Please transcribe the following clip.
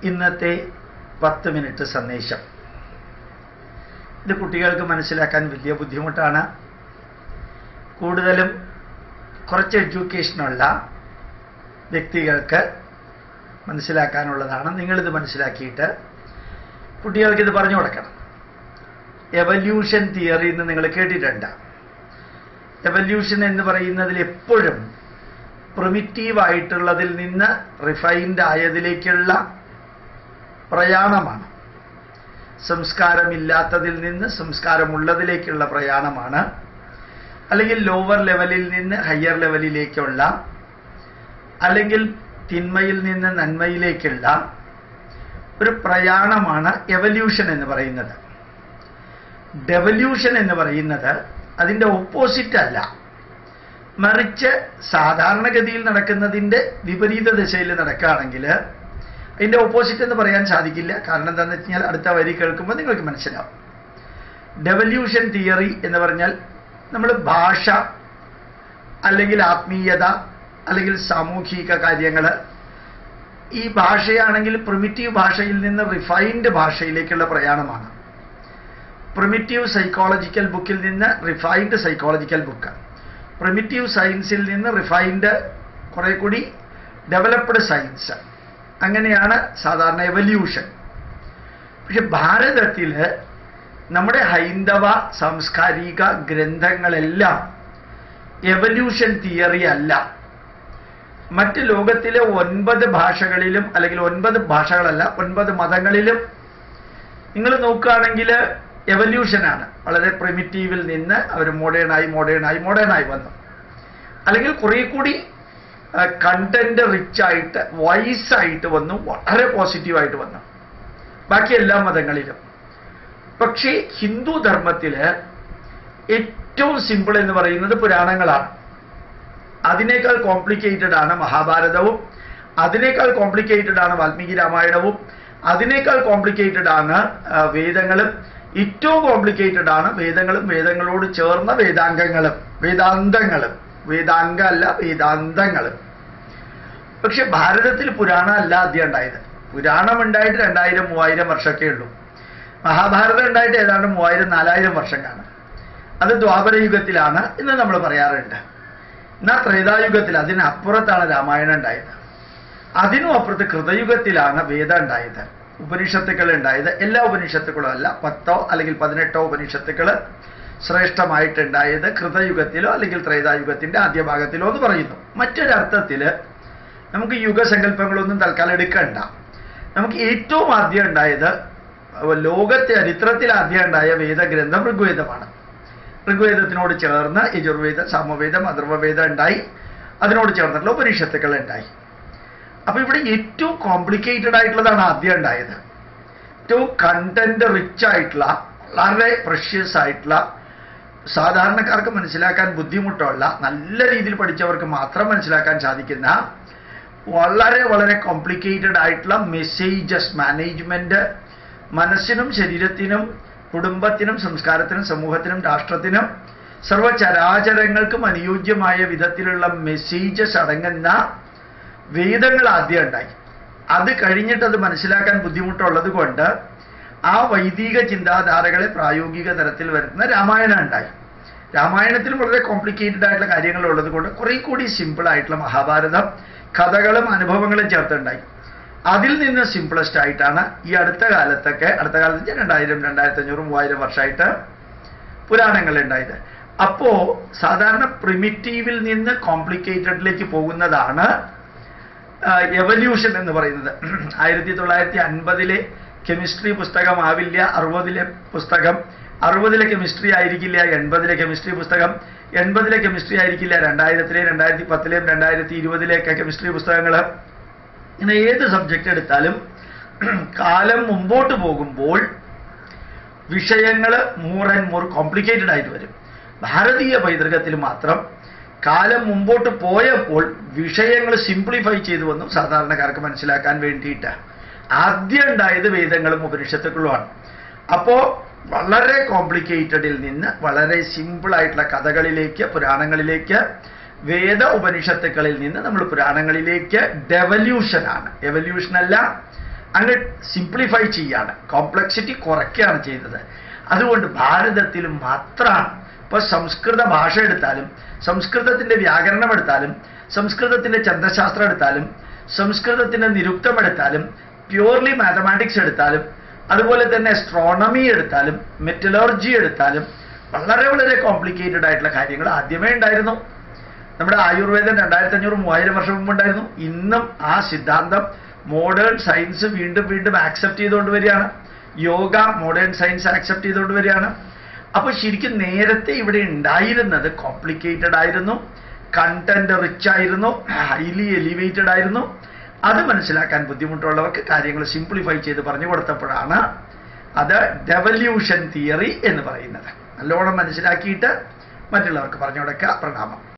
ഇന്നത്തെ 10 മിനിറ്റ് സന്ദേശം. ഇത് കുട്ടികൾക്ക് മനസ്സിലാക്കാൻ വലിയ ബുദ്ധിമുട്ടാണ്. കൂടുതലും കുറച്ച് എഡ്യൂക്കേഷനുള്ള വ്യക്തികൾക്ക് മനസ്സിലാക്കാനുള്ളതാണ്. നിങ്ങളിത് മനസ്സിലാക്കിയിട്ട് കുട്ടികൾക്കിത് പറഞ്ഞു കൊടുക്കണം. എവല്യൂഷൻ തിയറി എന്ന് നിങ്ങൾ കേട്ടിട്ടുണ്ട്. എവല്യൂഷൻ എന്ന് പറയുന്നതിൽ എപ്പോഴും പ്രിമിറ്റീവായിട്ടുള്ളതിൽ നിന്ന് റിഫൈൻഡ് ആയതിലേക്കുള്ള പ്രയാണമാണ്. സംസ്കാരമില്ലാത്തതിൽ നിന്ന് സംസ്കാരമുള്ളതിലേക്കുള്ള പ്രയാണമാണ്. അല്ലെങ്കിൽ ലോവർ ലെവലിൽ നിന്ന് ഹയർ ലെവലിലേക്കുള്ള, അല്ലെങ്കിൽ തിന്മയിൽ നിന്ന് നന്മയിലേക്കുള്ള ഒരു പ്രയാണമാണ് എവല്യൂഷൻ എന്ന് പറയുന്നത്. ഡെവല്യൂഷൻ എന്ന് പറയുന്നത് അതിൻ്റെ ഓപ്പോസിറ്റ് അല്ല, മറിച്ച് സാധാരണഗതിയിൽ നടക്കുന്നതിൻ്റെ വിപരീത ദിശയിൽ നടക്കുകയാണെങ്കിൽ അതിൻ്റെ ഓപ്പോസിറ്റ് എന്ന് പറയാൻ സാധിക്കില്ല. കാരണം എന്താണെന്ന് വെച്ച് കഴിഞ്ഞാൽ അടുത്ത വരി കേൾക്കുമ്പോൾ നിങ്ങൾക്ക് മനസ്സിലാവും. ഡെവല്യൂഷൻ തിയറി എന്ന് പറഞ്ഞാൽ നമ്മൾ ഭാഷ, അല്ലെങ്കിൽ ആത്മീയത, അല്ലെങ്കിൽ സാമൂഹിക കാര്യങ്ങൾ, ഈ ഭാഷയാണെങ്കിൽ പ്രിമിറ്റീവ് ഭാഷയിൽ നിന്ന് റിഫൈൻഡ് ഭാഷയിലേക്കുള്ള പ്രയാണമാണ്. പ്രിമിറ്റീവ് സൈക്കോളജിക്കൽ ബുക്കിൽ നിന്ന് റിഫൈൻഡ് സൈക്കോളജിക്കൽ ബുക്ക്, പ്രിമിറ്റീവ് സയൻസിൽ നിന്ന് റിഫൈൻഡ് കുറെ കൂടി ഡെവലപ്ഡ് സയൻസ്, അങ്ങനെയാണ് സാധാരണ എവല്യൂഷൻ. പക്ഷെ ഭാരതത്തിൽ നമ്മുടെ ഹൈന്ദവ സാംസ്കാരിക ഗ്രന്ഥങ്ങളെല്ലാം എവല്യൂഷൻ തിയറി അല്ല. മറ്റ് ലോകത്തിലെ 9 ഭാഷകളിലും, അല്ലെങ്കിൽ 9 ഭാഷകളല്ല 9 മതങ്ങളിലും നിങ്ങൾ നോക്കുകയാണെങ്കിൽ എവല്യൂഷനാണ്. വളരെ പ്രിമിറ്റീവിൽ നിന്ന് അവർ മോഡേണായി വന്നു. അല്ലെങ്കിൽ കുറെ കൂടി കണ്ടന്റ് റിച്ച് ആയിട്ട്, വൈസായിട്ട് വന്നു, വളരെ പോസിറ്റീവായിട്ട് വന്നു ബാക്കി എല്ലാ മതങ്ങളിലും. പക്ഷേ ഹിന്ദു ധർമ്മത്തിൽ ഏറ്റവും സിമ്പിൾ എന്ന് പറയുന്നത് പുരാണങ്ങളാണ്. അതിനേക്കാൾ കോംപ്ലിക്കേറ്റഡ് ആണ് മഹാഭാരതവും, അതിനേക്കാൾ കോംപ്ലിക്കേറ്റഡ് ആണ് വാൽമീകി രാമായണവും, അതിനേക്കാൾ കോംപ്ലിക്കേറ്റഡ് ആണ് വേദങ്ങളും, ഏറ്റവും കോംപ്ലിക്കേറ്റഡ് ആണ് വേദങ്ങളും വേദങ്ങളോട് ചേർന്ന വേദാന്തങ്ങളും. വേദാംഗ അല്ല, വേദാന്തങ്ങളും. പക്ഷെ ഭാരതത്തിൽ പുരാണം അല്ല ആദ്യം ഉണ്ടായത്. പുരാണം ഉണ്ടായിട്ട് 2000-3000 വർഷമൊക്കെ ഉള്ളൂ. മഹാഭാരതം ഉണ്ടായിട്ട് ഏതാണ്ട് 3000-4000 വർഷം കാണും. അത് ദ്വാപരയുഗത്തിലാണ് എന്ന് നമ്മൾ പറയാറുണ്ട്. എന്നാൽ ത്രേതായുഗത്തിൽ, അതിനപ്പുറത്താണ് രാമായണം ഉണ്ടായത്. അതിനും അപ്പുറത്ത് കൃതയുഗത്തിലാണ് വേദം ഉണ്ടായത്, ഉപനിഷത്തുക്കൾ ഉണ്ടായത്. എല്ലാ ഉപനിഷത്തുക്കളും അല്ല, 10 അല്ലെങ്കിൽ 18 ഉപനിഷത്തുക്കൾ ശ്രേഷ്ഠമായിട്ടുണ്ടായത് കൃതയുഗത്തിലോ അല്ലെങ്കിൽ ത്രേതായുഗത്തിന്റെ ആദ്യ ഭാഗത്തിലോ എന്ന് പറയുന്നു. മറ്റൊരർത്ഥത്തിൽ നമുക്ക് യുഗസങ്കല്പങ്ങളൊന്നും തൽക്കാലം എടുക്കണ്ട. നമുക്ക് ഏറ്റവും ആദ്യം ഉണ്ടായത്, ലോകത്തെ ചരിത്രത്തിൽ ആദ്യം ഉണ്ടായ വേദഗ്രന്ഥം ഋഗ്വേദമാണ്. ഋഗ്വേദത്തിനോട് ചേർന്ന് യജുർവേദം, സാമവേദം, അഥർവവേദം ഉണ്ടായി. അതിനോട് ചേർന്നിട്ടുള്ള ഉപനിഷത്തുക്കൾ ഉണ്ടായി. അപ്പൊ ഇവിടെ ഏറ്റവും കോംപ്ലിക്കേറ്റഡ് ആയിട്ടുള്ളതാണ് ആദ്യം ഉണ്ടായത്. ഏറ്റവും കണ്ടന്റ് റിച്ച് ആയിട്ടുള്ള, വളരെ പ്രഷ്യസ് ആയിട്ടുള്ള, സാധാരണക്കാർക്ക് മനസ്സിലാക്കാൻ ബുദ്ധിമുട്ടുള്ള, നല്ല രീതിയിൽ പഠിച്ചവർക്ക് മാത്രം മനസ്സിലാക്കാൻ സാധിക്കുന്ന വളരെ വളരെ കോംപ്ലിക്കേറ്റഡ് ആയിട്ടുള്ള മെസ്സേജസ്, മാനേജ്മെന്റ്, മനസ്സിനും ശരീരത്തിനും കുടുംബത്തിനും സംസ്കാരത്തിനും സമൂഹത്തിനും രാഷ്ട്രത്തിനും സർവചരാചരങ്ങൾക്കും അനുയോജ്യമായ വിധത്തിലുള്ള മെസ്സേജസ് അടങ്ങുന്ന വേദങ്ങൾ ആദ്യം ഉണ്ടായി. അത് കഴിഞ്ഞിട്ട് അത് മനസ്സിലാക്കാൻ ബുദ്ധിമുട്ടുള്ളത് കൊണ്ട് ആ വൈദിക ചിന്താധാരകളെ പ്രായോഗിക തലത്തിൽ വരുത്തുന്ന രാമായണം ഉണ്ടായി. രാമായണത്തിൽ വളരെ കോംപ്ലിക്കേറ്റഡ് ആയിട്ടുള്ള കാര്യങ്ങൾ ഉള്ളത് കൊണ്ട് കുറെ കൂടി സിമ്പിൾ ആയിട്ടുള്ള മഹാഭാരതം കഥകളും അനുഭവങ്ങളും ചേർത്തുണ്ടായി. അതിൽ നിന്ന് സിംപിളസ്റ്റ് ആയിട്ടാണ് ഈ അടുത്ത കാലത്ത് 2000, 2500, 3000 വർഷമായിട്ട് പുരാണങ്ങൾ ഉണ്ടായത്. അപ്പോ സാധാരണ പ്രിമിറ്റീവിൽ നിന്ന് കോംപ്ലിക്കേറ്റഡിലേക്ക് പോകുന്നതാണ് എവല്യൂഷൻ എന്ന് പറയുന്നത്. 1950 കെമിസ്ട്രി പുസ്തകം ആവില്ല 60 പുസ്തകം, 60 കെമിസ്ട്രി ആയിരിക്കില്ല 80 കെമിസ്ട്രി പുസ്തകം, 80 കെമിസ്ട്രി ആയിരിക്കില്ല 2000, 2010, 2020 കെമിസ്ട്രി പുസ്തകങ്ങൾ. ഇങ്ങനെ ഏത് സബ്ജക്റ്റ് എടുത്താലും കാലം മുമ്പോട്ട് പോകുമ്പോൾ വിഷയങ്ങൾ മോർ ആൻഡ് മോർ കോംപ്ലിക്കേറ്റഡ് ആയിട്ട് വരും. ഭാരതീയ പൈതൃകത്തിൽ മാത്രം കാലം മുമ്പോട്ട് പോയപ്പോൾ വിഷയങ്ങൾ സിംപ്ലിഫൈ ചെയ്തു വന്നു സാധാരണക്കാർക്ക് മനസ്സിലാക്കാൻ വേണ്ടിയിട്ട്. ആദ്യം ഉണ്ടായത് വേദങ്ങളും ഉപനിഷത്തുക്കളുമാണ്. അപ്പോൾ വളരെ കോംപ്ലിക്കേറ്റഡിൽ നിന്ന് വളരെ സിമ്പിൾ ആയിട്ടുള്ള കഥകളിലേക്ക്, പുരാണങ്ങളിലേക്ക്, വേദ ഉപനിഷത്തുക്കളിൽ നിന്ന് നമ്മൾ പുരാണങ്ങളിലേക്ക് ഡെവല്യൂഷനാണ്, എവല്യൂഷൻ അല്ല, അങ്ങ് സിംപ്ലിഫൈ ചെയ്യാണ്, കോംപ്ലക്സിറ്റി കുറയ്ക്കുകയാണ് ചെയ്തത്. അതുകൊണ്ട് ഭാരതത്തിൽ മാത്രമാണ് ഇപ്പോൾ സംസ്കൃത ഭാഷ എടുത്താലും, സംസ്കൃതത്തിൻ്റെ വ്യാകരണം എടുത്താലും, സംസ്കൃതത്തിൻ്റെ ചന്ദ്രശാസ്ത്രം എടുത്താലും, സംസ്കൃതത്തിൻ്റെ നിരുക്തം എടുത്താലും, പ്യൂർലി മാത്തമാറ്റിക്സ് എടുത്താലും, അതുപോലെ തന്നെ അസ്ട്രോണമി എടുത്താലും, മെറ്റലർജി എടുത്താലും വളരെ വളരെ കോംപ്ലിക്കേറ്റഡ് ആയിട്ടുള്ള കാര്യങ്ങൾ ആദ്യമേ ഉണ്ടായിരുന്നു. നമ്മുടെ ആയുർവേദം 2500-3000 വർഷം മുമ്പ് ഉണ്ടായിരുന്നു. ഇന്നും ആ സിദ്ധാന്തം മോഡേൺ സയൻസ് വീണ്ടും വീണ്ടും ആക്സെപ്റ്റ് ചെയ്തുകൊണ്ട് വരികയാണ്. യോഗ മോഡേൺ സയൻസ് ആക്സെപ്റ്റ് ചെയ്തുകൊണ്ട് വരികയാണ്. അപ്പോൾ ശരിക്കും നേരത്തെ ഇവിടെ ഉണ്ടായിരുന്നത് കോംപ്ലിക്കേറ്റഡ് ആയിരുന്നു, കണ്ടന്റ് റിച്ച് ആയിരുന്നു, ഹൈലി എലിവേറ്റഡ് ആയിരുന്നു. അത് മനസ്സിലാക്കാൻ ബുദ്ധിമുട്ടുള്ളവർക്ക് കാര്യങ്ങൾ സിംപ്ലിഫൈ ചെയ്ത് പറഞ്ഞു കൊടുത്തപ്പോഴാണ് അത് ഡെവല്യൂഷൻ തിയറി എന്ന് പറയുന്നത്. നല്ലോണം മനസ്സിലാക്കിയിട്ട് മറ്റുള്ളവർക്ക് പറഞ്ഞു കൊടുക്കുക. പ്രണാമം.